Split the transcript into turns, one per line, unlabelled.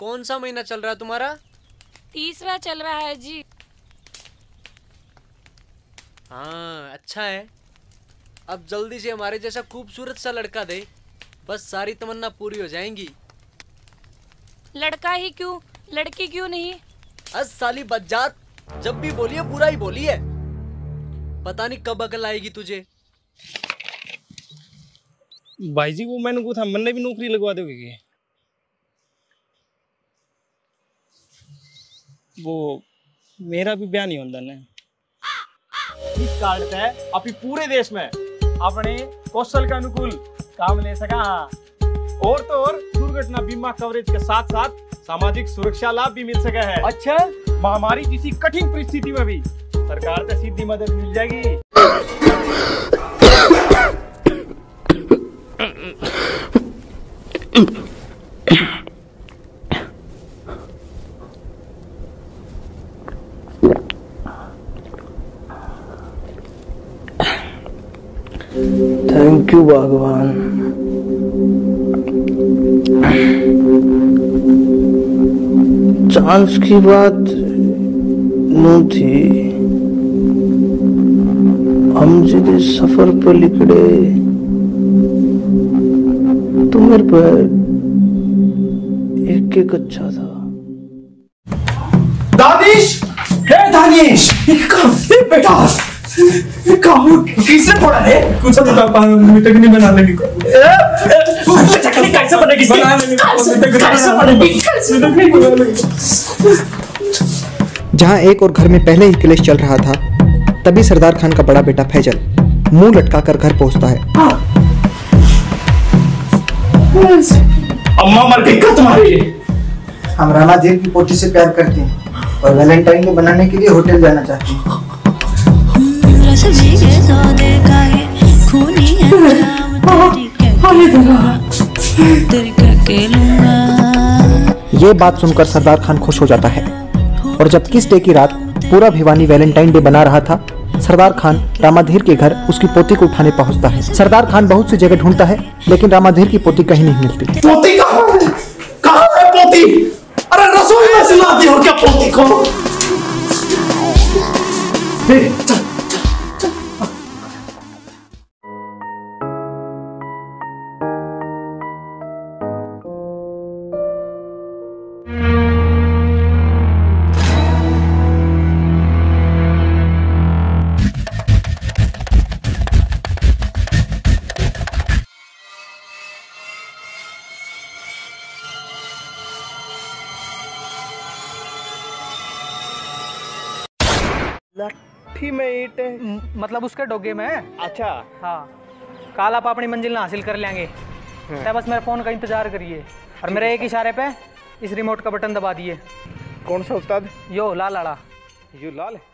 कौन सा महीना चल रहा है तुम्हारा?
30वां चल रहा है जी।
हाँ अच्छा है। अब जल्दी से हमारे जैसा खूबसूरत सा लड़का दे, बस सारी तमन्ना पूरी हो जाएंगी।
लड़का ही क्यों, लड़की क्यों नहीं?
अस साली बज्जात, जब भी बोली है बुरा ही बोली है। पता नहीं कब अकल आएगी तुझे।
भाई जी वो मैंने को था मन भी नौकरी लगवा दोगे क्या? वो मेरा भी ब्याह नहीं होता ना।
इस कार्ड से अभी पूरे देश में अपने कौशल के अनुकूल काम ले सका। और तो और दुर्घटना बीमा कवरेज के साथ साथ सामाजिक सुरक्षा लाभ भी मिल सका है। अच्छा, महामारी जैसी कठिन परिस्थिति में भी सरकार से सीधी मदद मिल जाएगी।
थैंक यू भगवान। चांस की बात नू थी, हम जिस सफर पर निकले तो मेरे पर एक एक अच्छा था।
दानिश, हे दानिश, बेटा किसने पढ़ा है? कुछ मीठक नहीं बना लेगी। कैसे बनेगी?
जहां एक और घर में पहले ही क्लेश चल रहा था, तभी सरदार खान का बड़ा बेटा फैजल मुंह लटकाकर घर पहुंचता है।
अम्मा मर गई क्या तुम्हारी?
हम रामाधीर की पोती से प्यार करते हैं और वैलेंटाइन डे बनाने के लिए होटल जाना चाहते हैं। ये बात सुनकर सरदार खान खुश हो जाता है और जब किस डे की रात पूरा भिवानी वैलेंटाइन डे बना रहा था, सरदार खान रामाधीर के घर उसकी पोती को उठाने पहुंचता है। सरदार खान बहुत सी जगह ढूंढता है लेकिन रामाधीर की पोती कहीं नहीं मिलती।
पोती कहाँ है? कहाँ है पोती? अरे रसोई में सिलाती हो क्या पोती को? चल।
लाठी में ईंट
मतलब उसके डोगे में।
अच्छा
हाँ, कल आप अपनी मंजिल हासिल कर लेंगे। तो बस मेरे फोन का इंतजार करिए और मेरे एक इशारे पे इस रिमोट का बटन दबा दिए।
कौन सा उस्ताद?
यो लाल आड़ा।
यू लाल